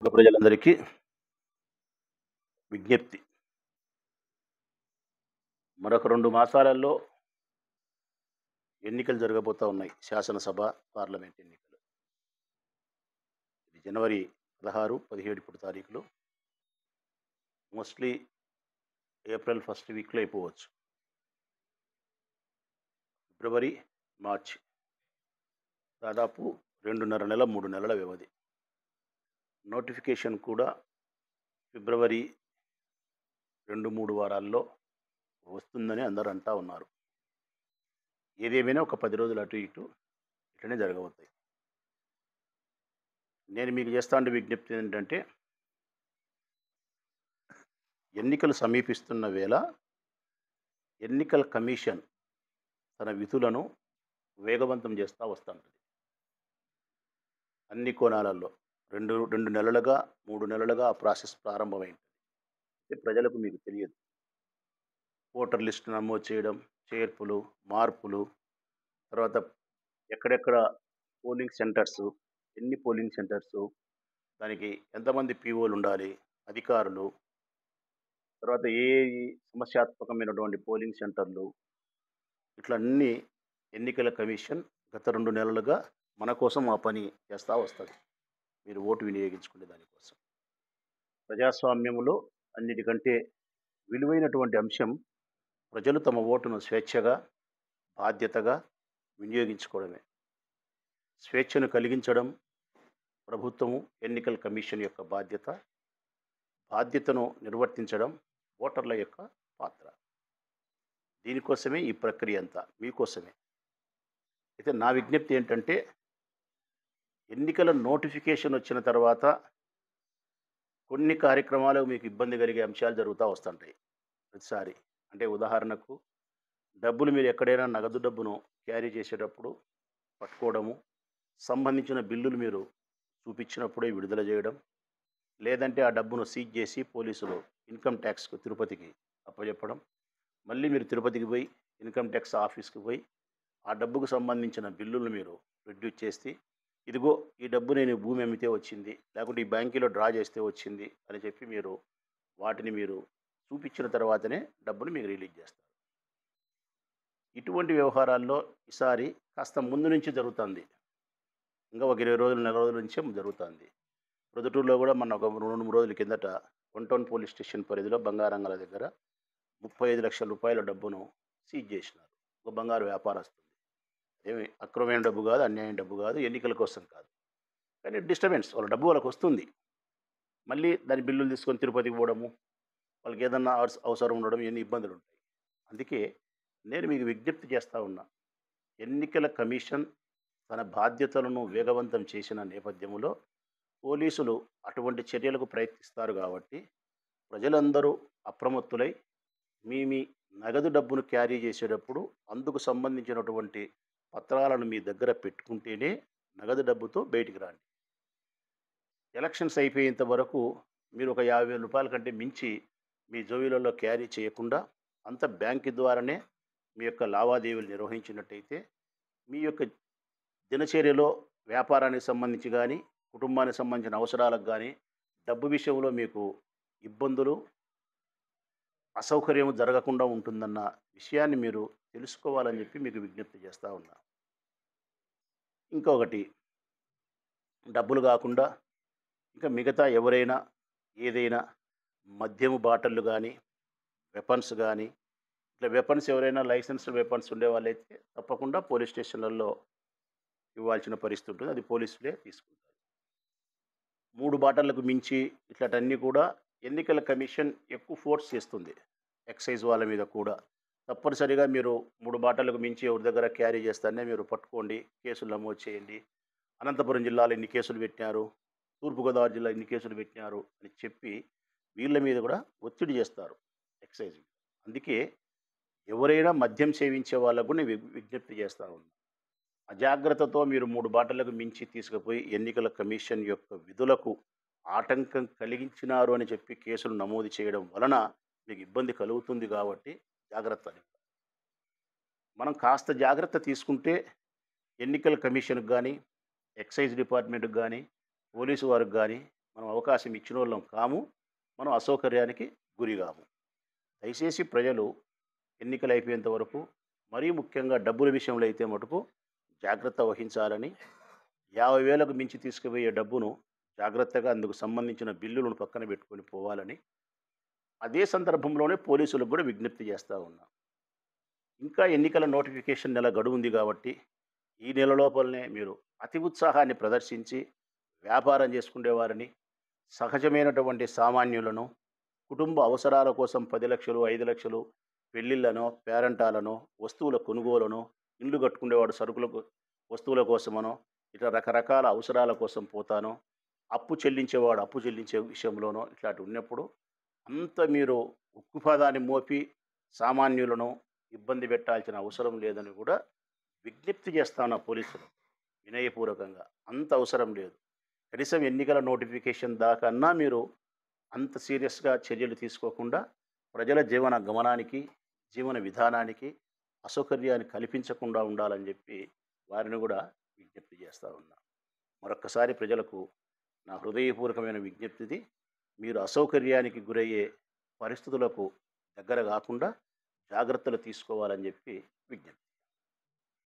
ప్రజలందరికీ విజ్ఞప్తి. మరొక 2 మాసాలలో ఎన్నికలు జరగబోతా ఉన్నాయి. శాసనసభ, పార్లమెంట్ ఎన్నికలు. ఇది జనవరి 16, 17 ఇప్పుడు తారీఖులు. మోస్ట్‌లీ ఏప్రిల్ ఫస్ట్ వీక్‌లో అయిపోవచ్చు. ఫిబ్రవరి, మార్చ్ దాదాపు 2.5 నెలల, 3 నెలల వ్యవధి. నోటిఫికేషన్ కూడా ఫిబ్రవరి 2, 3 వారాల్లో వస్తుందని అందరూ అంటా ఉన్నారు. ఏదేమైనా ఒక 10 రోజులు అటు ఇటు ఇట్లనే జరగబోతాయి. నేను మీకు చేస్తాండే విజ్ఞప్తి ఏంటంటే, ఎన్నికలు సమీపిస్తున్న వేళ ఎన్నికల కమిషన్ తన విధులను వేగవంతం చేస్తా వస్తుంటది. అన్ని కోణాలలో 2 నెలలుగా, 3 నెలలుగా ఆ ప్రాసెస్ ప్రారంభమైంది. ప్రజలకు మీకు తెలియదు. ఓటర్ లిస్ట్ నమోదు చేయడం, చేర్పులు, మార్పులు, తర్వాత ఎక్కడెక్కడ పోలింగ్ సెంటర్సు, ఎన్ని పోలింగ్ సెంటర్సు, దానికి ఎంతమంది పీఓలు ఉండాలి, అధికారులు, తర్వాత ఏ సమస్యాత్మకమైనటువంటి పోలింగ్ సెంటర్లు, ఇట్లా అన్నీ ఎన్నికల కమిషన్ గత 2 నెలలుగా మన కోసం ఆ పని చేస్తూ వస్తుంది. మీరు ఓటు వినియోగించుకునే దానికోసం. ప్రజాస్వామ్యంలో అన్నిటికంటే విలువైనటువంటి అంశం ప్రజలు తమ ఓటును స్వేచ్ఛగా, బాధ్యతగా వినియోగించుకోవడమే. స్వేచ్ఛను కలిగించడం ప్రభుత్వము, ఎన్నికల కమిషన్ యొక్క బాధ్యత. బాధ్యతను నిర్వర్తించడం ఓటర్ల యొక్క పాత్ర. దీనికోసమే ఈ ప్రక్రియ అంతా, మీకోసమే. అయితే నా విజ్ఞప్తి ఏంటంటే, ఎన్నికల నోటిఫికేషన్ వచ్చిన తర్వాత కొన్ని కార్యక్రమాలు మీకు ఇబ్బంది కలిగే అంశాలు జరుగుతూ వస్తుంటాయి ప్రతిసారి. అంటే ఉదాహరణకు, డబ్బులు మీరు ఎక్కడైనా నగదు డబ్బును క్యారీ చేసేటప్పుడు పట్టుకోవడము, సంబంధించిన బిల్లులు మీరు చూపించినప్పుడే విడుదల చేయడం, లేదంటే ఆ డబ్బును సీజ్ చేసి పోలీసులు ఇన్కమ్ ట్యాక్స్‌కు తిరుపతికి అప్పజెప్పడం, మళ్ళీ మీరు తిరుపతికి పోయి ఇన్కమ్ ట్యాక్స్ ఆఫీస్‌కి పోయి ఆ డబ్బుకు సంబంధించిన బిల్లులు మీరు ప్రొడ్యూస్ చేసి, ఇదిగో ఈ డబ్బు నేను ఈ భూమి అమ్మితే వచ్చింది, లేకుంటే ఈ బ్యాంకీలో డ్రా చేస్తే వచ్చింది అని చెప్పి మీరు వాటిని మీరు చూపించిన తర్వాతనే డబ్బుని మీకు రిలీజ్ చేస్తారు. ఇటువంటి వ్యవహారాల్లో ఈసారి కాస్త ముందు నుంచి జరుగుతుంది. ఇంకా ఒక 20 రోజులు, నెల రోజుల నుంచే జరుగుతుంది. ప్రొద్దుటూరులో కూడా మొన్న ఒక 2, 3 రోజుల కిందట 1 టౌన్ పోలీస్ స్టేషన్ పరిధిలో బంగారంగల దగ్గర 35 లక్షల రూపాయల డబ్బును సీజ్ చేసినారు. ఒక బంగారు వ్యాపారస్తుంది. ఏమి అక్రమమైన డబ్బు కాదు, అన్యాయం డబ్బు కాదు, ఎన్నికల కోసం కాదు. కానీ డిస్టర్బెన్స్, వాళ్ళ డబ్బు వాళ్ళకి వస్తుంది. మళ్ళీ దాని బిల్లులు తీసుకొని తిరుపతికి పోవడము, వాళ్ళకి ఏదన్నా అవసరం ఉండడం, ఎన్ని ఇబ్బందులు ఉంటాయి. అందుకే నేను మీకు విజ్ఞప్తి చేస్తూ ఉన్నా. ఎన్నికల కమిషన్ తన బాధ్యతలను వేగవంతం చేసిన నేపథ్యంలో పోలీసులు అటువంటి చర్యలకు ప్రయత్నిస్తారు కాబట్టి, ప్రజలందరూ అప్రమత్తులై మీ నగదు డబ్బును క్యారీ చేసేటప్పుడు అందుకు సంబంధించినటువంటి పత్రాలను మీ దగ్గర పెట్టుకుంటేనే నగదు డబ్బుతో బయటికి రండి. ఎలక్షన్స్ అయిపోయేంత వరకు మీరు ఒక 50,000 రూపాయల కంటే మించి మీ జోబీలలో క్యారీ చేయకుండా, అంత బ్యాంకు ద్వారానే మీ యొక్క లావాదేవీలు నిర్వహించినట్టయితే, మీ యొక్క దినచర్యలో వ్యాపారానికి సంబంధించి కానీ, కుటుంబానికి సంబంధించిన అవసరాలకు కానీ, డబ్బు విషయంలో మీకు ఇబ్బందులు, అసౌకర్యం జరగకుండా ఉంటుందన్న విషయాన్ని మీరు తెలుసుకోవాలని చెప్పి మీకు విజ్ఞప్తి చేస్తూ ఉన్నా. ఇంకొకటి, డబ్బులు కాకుండా ఇంకా మిగతా ఎవరైనా ఏదైనా మద్యము బాటిళ్ళు కానీ, వెపన్స్ కానీ, ఇట్లా వెపన్స్ ఎవరైనా లైసెన్స్డ్ వెపన్స్ ఉండేవాళ్ళైతే తప్పకుండా పోలీస్ స్టేషన్లలో ఇవ్వాల్సిన పరిస్థితి ఉంటుంది. అది పోలీసులే తీసుకుంటారు. 3 బాటలకు మించి ఇట్లాంటివన్నీ కూడా ఎన్నికల కమిషన్ ఎక్కువ ఫోర్స్ చేస్తుంది. ఎక్సైజ్ వాళ్ళ మీద కూడా. తప్పనిసరిగా మీరు 3 బాటలకు మించి ఎవరి దగ్గర క్యారీ చేస్తానే మీరు పట్టుకోండి, కేసులు నమోదు చేయండి. అనంతపురం జిల్లాలో ఇన్ని కేసులు పెట్టినారు, తూర్పుగోదావరి జిల్లా ఇన్ని కేసులు పెట్టినారు అని చెప్పి వీళ్ళ మీద కూడా ఒత్తిడి చేస్తారు ఎక్సైజ్. అందుకే ఎవరైనా మద్యం సేవించే వాళ్ళకు కూడా నేను విజ్ఞప్తి చేస్తా ఉన్నాను. అజాగ్రత్తతో మీరు 3 బాటలకు మించి తీసుకుపోయి ఎన్నికల కమిషన్ యొక్క విధులకు ఆటంకం కలిగించినారు అని చెప్పి కేసులు నమోదు చేయడం వలన మీకు ఇబ్బంది కలుగుతుంది కాబట్టి జాగ్రత్త. మనం కాస్త జాగ్రత్త తీసుకుంటే ఎన్నికల కమిషన్కి కానీ, ఎక్సైజ్ డిపార్ట్మెంట్కి కానీ, పోలీసు వారికి కానీ మనం అవకాశం ఇచ్చినోళ్ళం కాము. మనం అసౌకర్యానికి గురిగాము. దయచేసి ప్రజలు ఎన్నికలయిపోయేంత వరకు, మరీ ముఖ్యంగా డబ్బుల విషయంలో అయితే మటుకు జాగ్రత్త వహించాలని, 50,000కు మించి తీసుకుపోయే డబ్బును జాగ్రత్తగా అందుకు సంబంధించిన బిల్లులను పక్కన పెట్టుకొని పోవాలని, అదే సందర్భంలోనే పోలీసులకు కూడా విజ్ఞప్తి చేస్తా ఉన్నా. ఇంకా ఎన్నికల నోటిఫికేషన్ నెల గడువుంది కాబట్టి, ఈ నెల లోపలనే మీరు అతి ఉత్సాహాన్ని ప్రదర్శించి, వ్యాపారం చేసుకునేవారిని, సహజమైనటువంటి సామాన్యులను, కుటుంబ అవసరాల కోసం 10,00,000, 5,00,000 పెళ్ళిళ్ళనో, పేరంటాలనో, వస్తువుల కొనుగోలునో, ఇల్లు కట్టుకునేవాడు సరుకులకు వస్తువుల కోసమనో, ఇట్లా రకరకాల అవసరాల కోసం పోతానో, అప్పు చెల్లించేవాడు అప్పు చెల్లించే విషయంలోనో ఇట్లాంటివి ఉన్నప్పుడు, అంత మీరు ఉక్కుపాదాన్ని మోపి సామాన్యులను ఇబ్బంది పెట్టాల్సిన అవసరం లేదని కూడా విజ్ఞప్తి చేస్తాను పోలీసులు వినయపూర్వకంగా. అంత అవసరం లేదు. కనీసం ఎన్నికల నోటిఫికేషన్ దాకన్నా మీరు అంత సీరియస్‌గా చర్యలు తీసుకోకుండా ప్రజల జీవన గమనానికి, జీవన విధానానికి అసౌకర్యాన్ని కల్పించకుండా ఉండాలని చెప్పి వారిని కూడా విజ్ఞప్తి చేస్తా ఉన్నా. మరొక్కసారి ప్రజలకు నా హృదయపూర్వకమైన విజ్ఞప్తిది. మీరు అసౌకర్యానికి గురయ్యే పరిస్థితులకు దగ్గర గాకుండా జాగ్రత్తలు తీసుకోవాలని చెప్పి విజ్ఞప్తి.